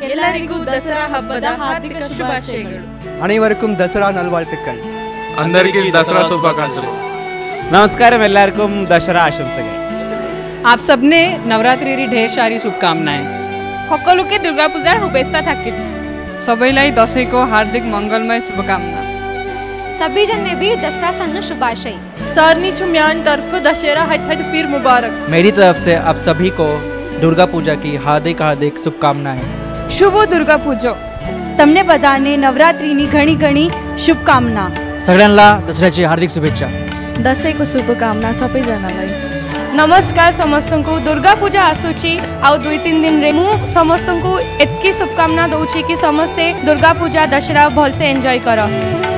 ಎಲ್ಲರಿಗೂ ದಸರಾ ಹಬ್ಬದ ಹಾರ್ದಿಕ ಶುಭಾಶಯಗಳು. അനേവർക്കും ദസറ നൽവാഴ്ത്തുക്കൾ. అందరికీ దసరా శుభాకాంక్షలు. नमस्कारम एल्लार्कुम दशरा आशंसगे. आप सबने नवरात्रि ढेर सारी शुभकामनाएं. সকলোকে দুর্গা পূজার শুভেচ্ছা থাকিল. सबैलाई दशैंको हार्दिक मंगलमय शुभकामना. सभी जन ने भी दसरा सन शुभाशय. सारनी छुम्यान तरफ दशहरा हथ फिर मुबारक. मेरी तरफ से आप सभी को दुर्गा पूजा की हार्दिक हार्दिक शुभकामनाएं. शुभ दुर्गा पूजो. તમને બધાને નવરાત્રીની ઘણી ઘણી શુભકામના. सगळ्यांना दसऱ्याची हार्दिक शुभेच्छा. દસેકો શુભકામના सबैजनालाई. नमस्कार समस्त को दुर्गा पूजा आसूची आउ 2-3 दिन रे मु समस्त को एतकी शुभकामना दउची कि समस्ते दुर्गा पूजा दशहरा भल से एंजॉय करो.